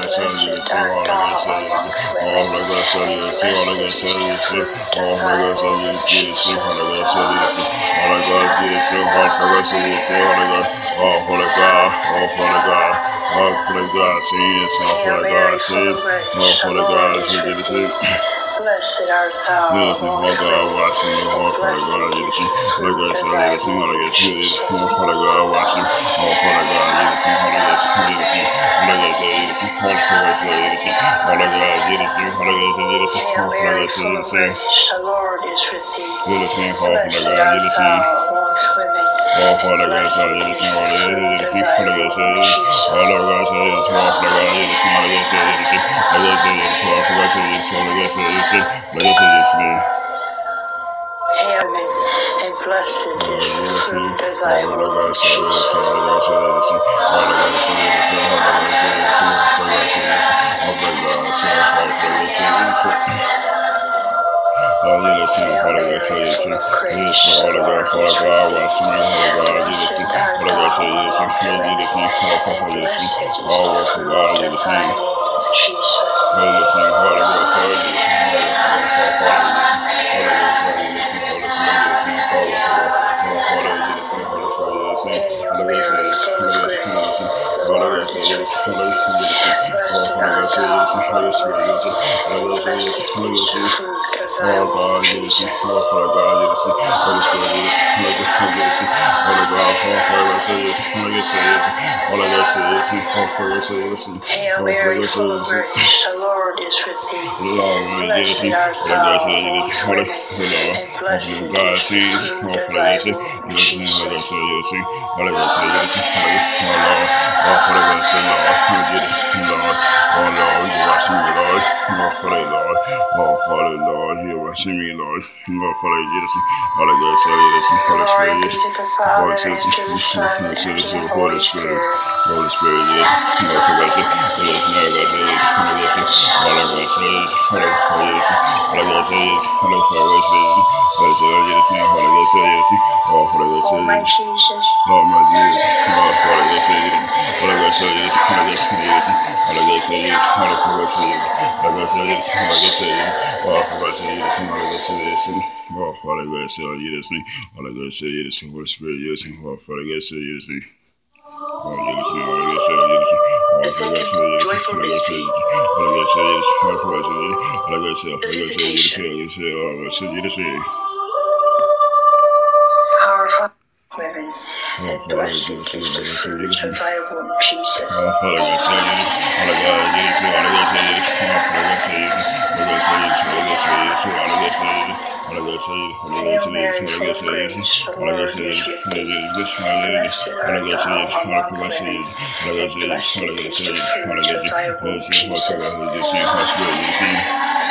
blessed art thou among women, and blessed is the fruit of thy womb, Jesus. Hail Mary, full of grace, the Lord is with thee. Blessed art thou among women, and blessed is the fruit of thy womb, Jesus. Hail Mary, full of grace, the Lord is with thee. Blessed art thou amongst women, and blessed is the fruit of thy womb, Jesus. Hail Mary, and blessed is the fruit of thy womb, Jesus. Hail Mary, full of grace, the Lord is with thee. Blessed art thou among women, and blessed is the fruit of thy womb, Jesus. Hail Mary, full of grace, the Lord is with thee. Blessed art thou among women, and blessed is the fruit of thy womb, Jesus. Hail Mary, full of grace, the Lord is with thee. Blessed art thou amongst women, and blessed is the fruit of thy womb, Jesus. The second joyful mystery, the visitation. Our Father, women, and blessed is the fruit of thy womb, Jesus. Hail Mary, full of grace, the Lord is with thee. Blessed art thou among women, and blessed is the fruit of thy womb, Jesus.